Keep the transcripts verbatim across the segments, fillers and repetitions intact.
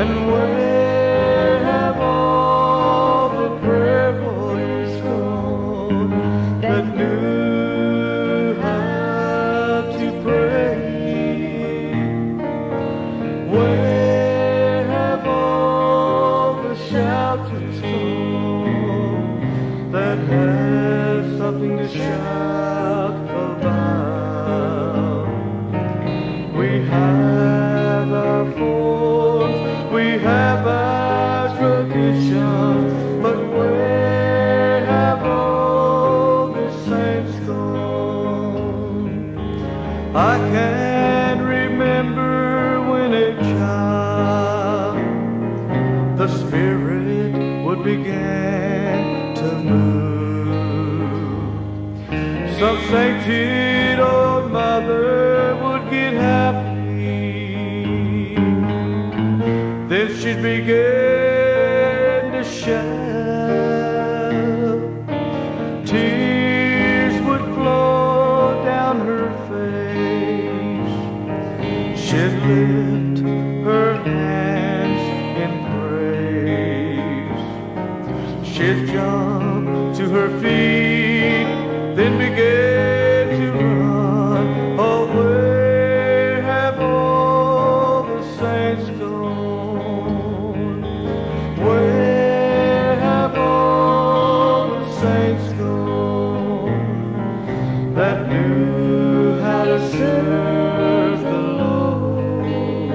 And where have all the prayer warriors gone that knew how to pray? Where have all the shouters gone that have something to shout about? We have our forms, we have our traditions, but where have all the saints gone? I can remember when a child, the Spirit would begin to move. Some sainted old mother would get happy, then she'd begin to shout. Tears would flow down her face. She'd lift her hands in praise. She'd jump to her feet, then begin to run. Oh, where have all the saints gone? Where have all the saints gone that knew how to serve the Lord?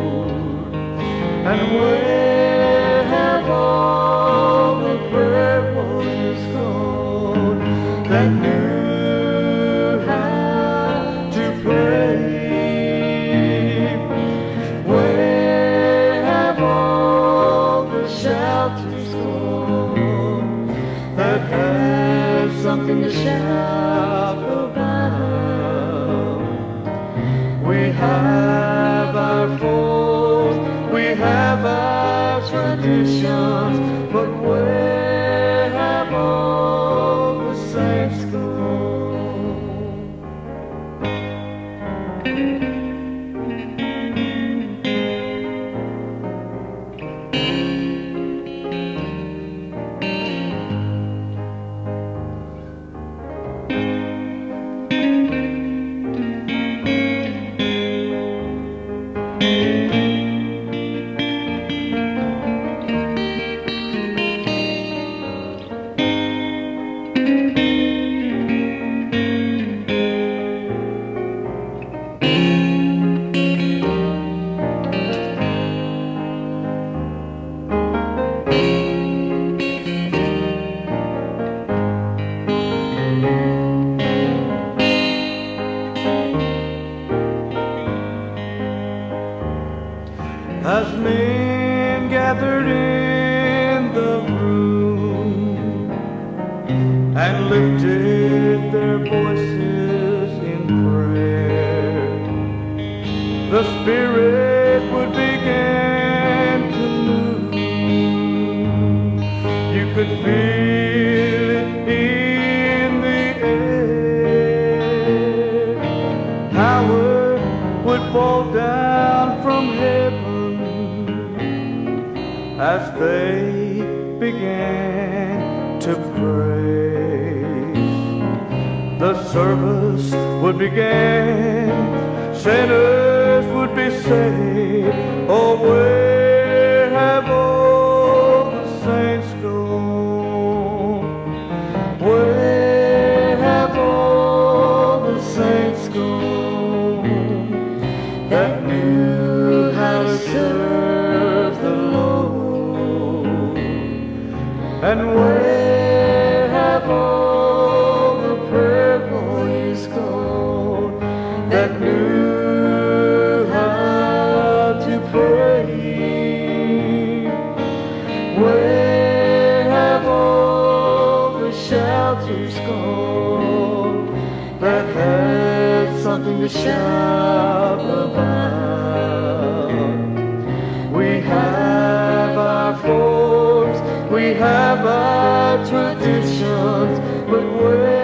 And where have all the prayer warriors gone that knew how to pray? Where have all the shouters gone that have something to shout about? We have our forms, we have our traditions, but where have all the saints gone? As men gathered in the room and lifted their voices in prayer, the Spirit would begin to move. You could feel it in the air. Power would fall down from heaven as they began to praise. The service would begin, sinners would be saved. Oh, where have all the saints gone? Where have all the saints gone that knew how to serve the Lord? And where have all the prayer warriors gone that knew how to pray? Where have all the shouters gone that had something to shout about? We have our forms, we have our traditions, but where